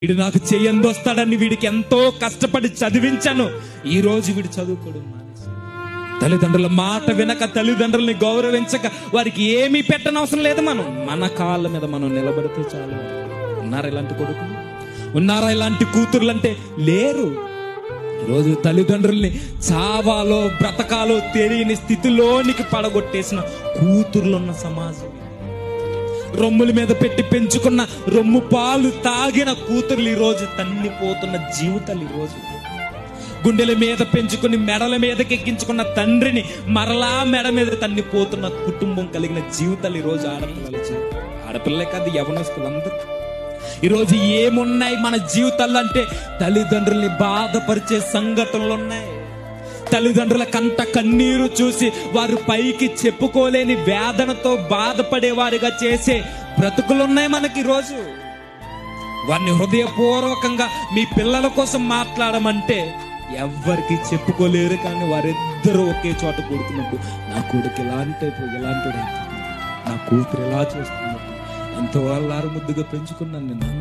వీడు నాకు చెయ్యందొస్తాడని వీడికి ఎంతో కష్టపడి చదివించాను, ఈ రోజు వీడు చదువుకోవడం మానేసి, తల్లిదండ్రుల మాట వినక, తల్లిదండ్రుల్ని గౌరవించక, వారికి ఏమీ పెట్టనవసరం లేదు. మన కాళ్ళ మీద మనం నిలబడితే చాలు. ఉన్నారా ఇలాంటి కొడుకులు? ఉన్నారా ఇలాంటి కూతుర్లు? అంటే లేరు. ఈరోజు తల్లిదండ్రుల్ని చావాలో బ్రతకాలో తెలియని స్థితిలోనికి పడగొట్టేసిన కూతుర్లున్న సమాజం. రొమ్ముల మీద పెట్టి పెంచుకున్న, రొమ్ము పాలు తాగిన కూతుర్లు ఈరోజు తన్నిపోతున్న జీవితాలు. ఈరోజు గుండెల మీద పెంచుకుని మెడల మీదకి ఎక్కించుకున్న తండ్రిని మరలా మెడ మీద తన్నిపోతున్న కుటుంబం కలిగిన జీవితాలు ఈరోజు ఆడపిల్లలే కాదు, యవనస్తులందరూ. ఈరోజు ఏమున్నాయి మన జీవితాల్లో అంటే తల్లిదండ్రుల్ని బాధపరిచే సంఘటనలు ఉన్నాయి. తల్లిదండ్రుల కంట కన్నీరు చూసి వారు పైకి చెప్పుకోలేని వేదనతో బాధపడేవారిగా చేసే బ్రతుకులున్నాయి మనకి ఈరోజు. వారిని హృదయపూర్వకంగా మీ పిల్లల కోసం మాట్లాడమంటే ఎవ్వరికి చెప్పుకోలేరు. కానీ వారిద్దరూ ఒకే చోట కూడుకున్నప్పుడు, నా కొడుకు ఎలాంటి అయిపోయి, నా కూతురు ఎలా చేస్తున్నట్టు, ఎంతో అల్లారు ముద్దుగా పెంచుకున్నాను నేను.